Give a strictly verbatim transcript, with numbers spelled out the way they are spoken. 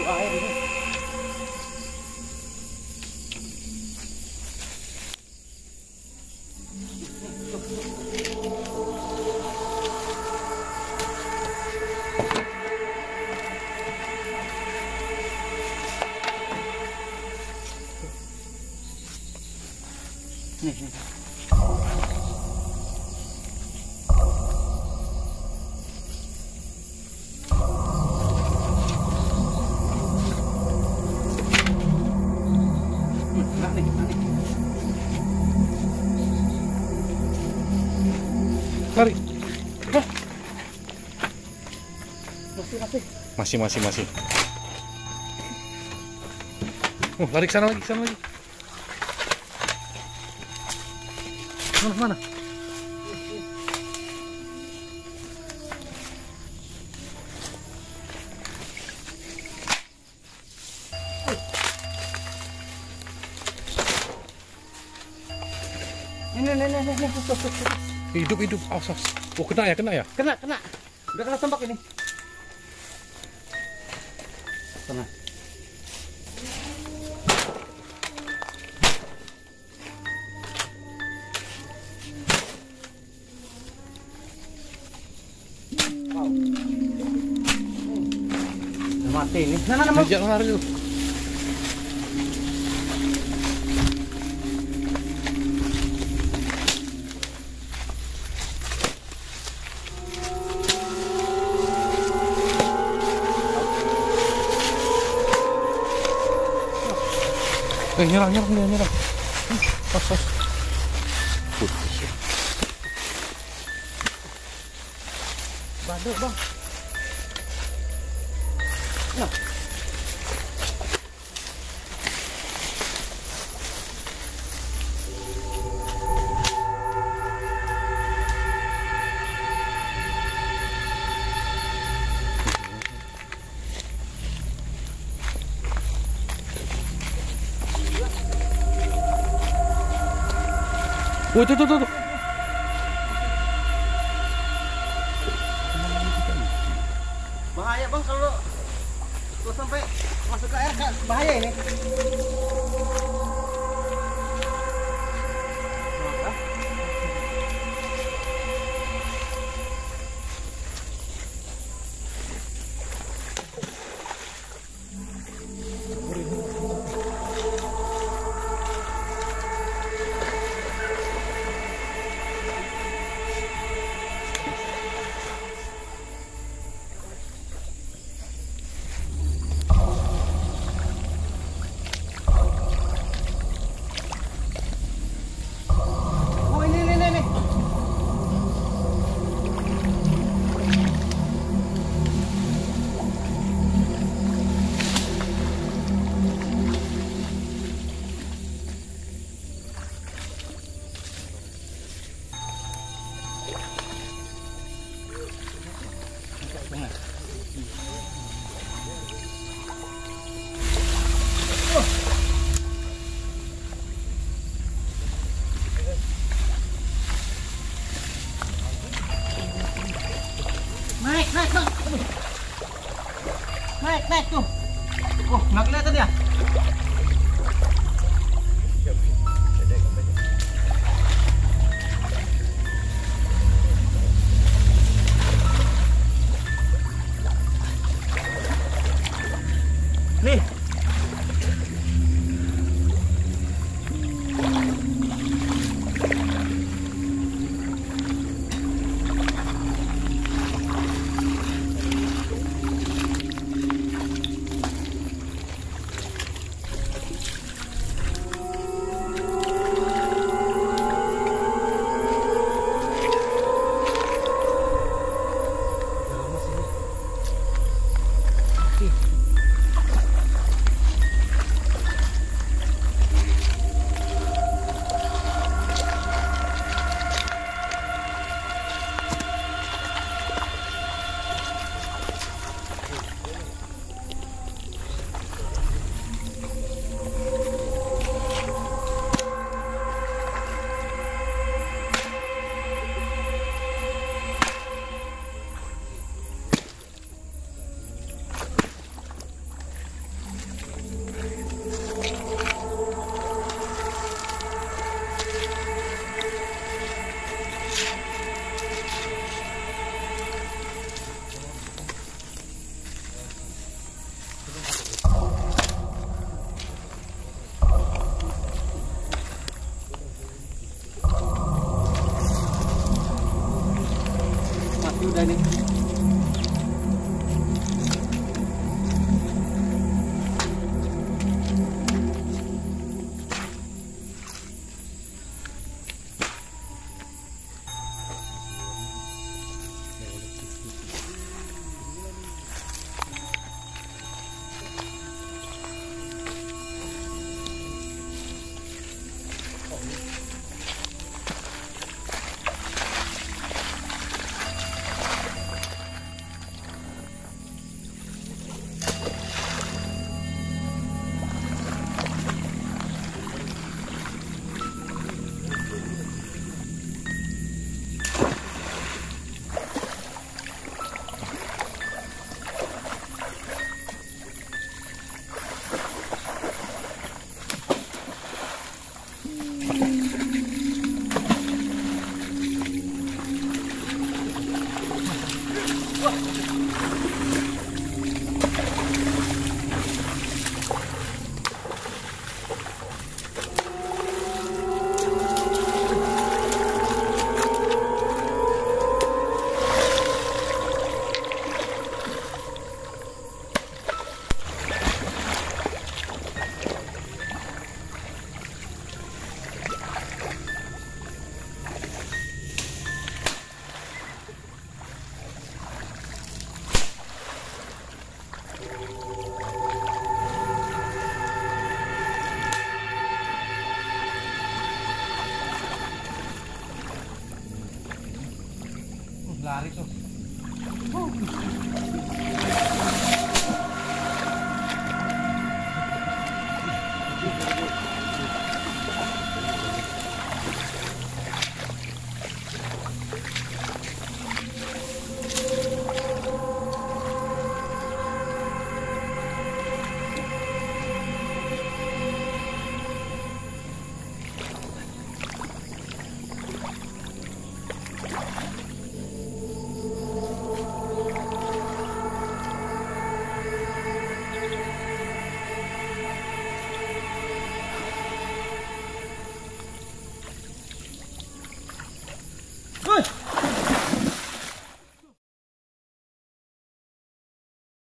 air ini. Nih, nih. Lari. Hah? Masih, masih. Masih, masih, masih. Oh, lari ke sana lagi, ke sana lagi. Mana, mana? Ini, ini, ini, ini, ini. Hidup, hidup. Awas, awas. Oh, kena ya, kena ya? Kena, kena. Udah kena tembak ini. Kena. Wow. Udah mati ini. Nah, nah, nah. Jangan lari dulu. Eh, nyerang, nyerang, dia nyerang. Pas, pas. Putus ya. Baduk, Bang. Nah. Oh, tuh, tuh, tuh, tuh. Bahaya, Bang, kalau kalau sampai masuk ke air, Kak, bahaya ini. Naik, naik, Bang. Naik, naik tuh. Oh, nggak kelihatan ya? Nih. Lari tuh.